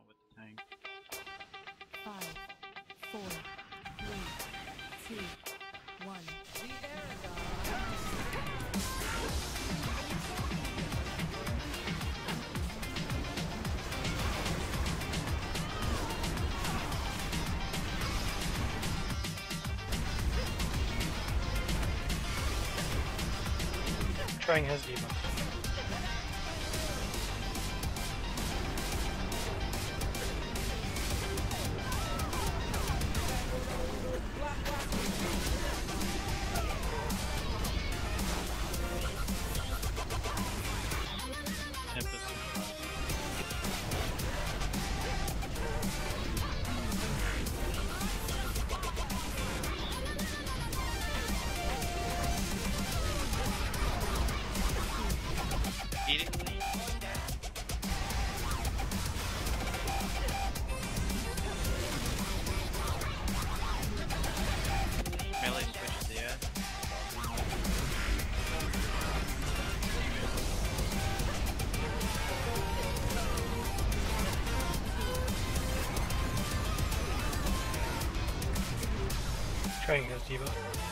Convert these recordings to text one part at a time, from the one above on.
out with the tank. 5, 4, 3, 2, 1. The air Trying has debuff. Melee switch to the edge. Trying has debuff.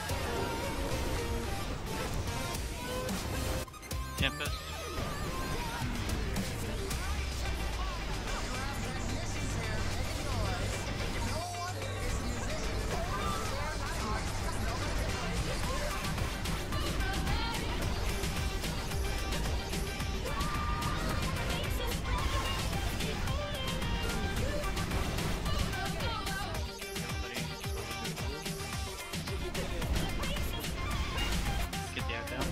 Tempest. Get the out down.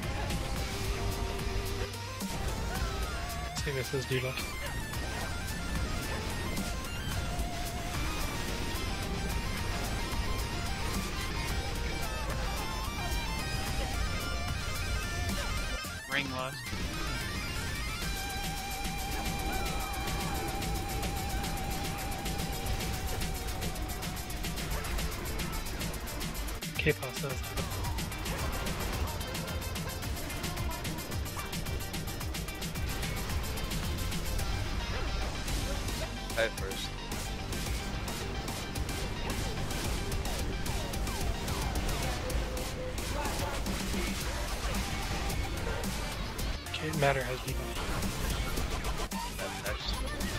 Cygnus has debuff. Ring lust. K-Pos has debuff. Head first. Okay, Matter has debuff. Head next.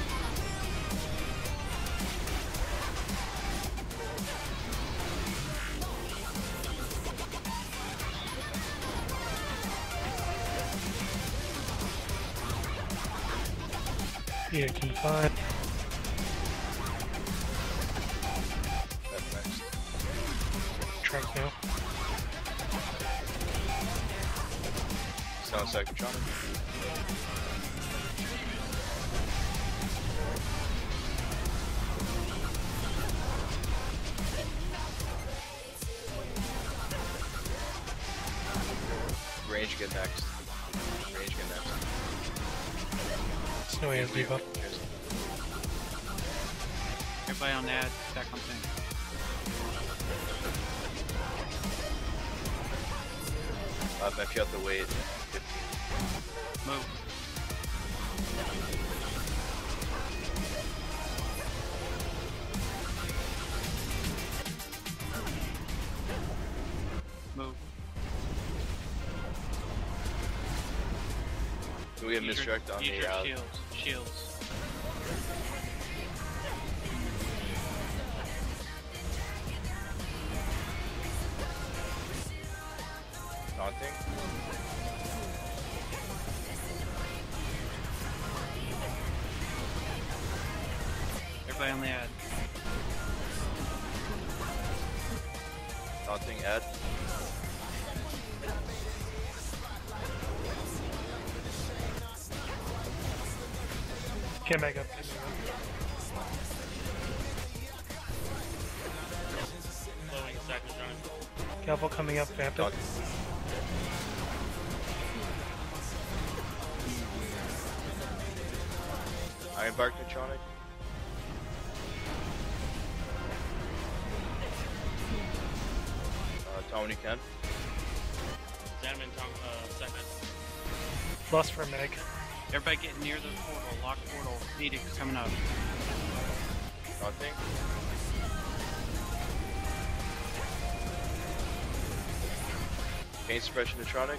Edict in 5. Head next. Trunk now. Sound Psychotronic. Range get next. Range get next. Snowy has debuff. Cheers. Everybody on the ad, back on tank. If you have to wait 15. Move. Move. Do we have misdirect on use the your shields. Shields. daunting? Everybody on the ad. Daunting Ed. Get back up. Blowing Psychotronic. Galvo coming up, vamp it. Daunting. Ironbark Neutronic. Tony Ken. Xanaman second. Plus for Meg. Everybody get near the portal. Lock portal. Edict's coming up. Taunting. Pain suppression neutronic.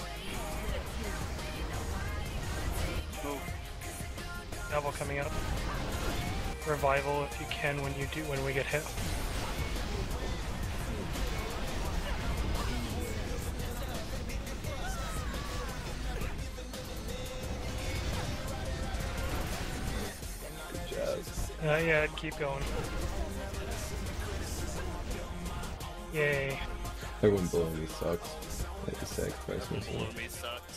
Move. Double coming up. Revival if you can when we get hit. Yeah, keep going. Yay. Everyone below me sucks. I had to sacrifice Below myself. me sucks.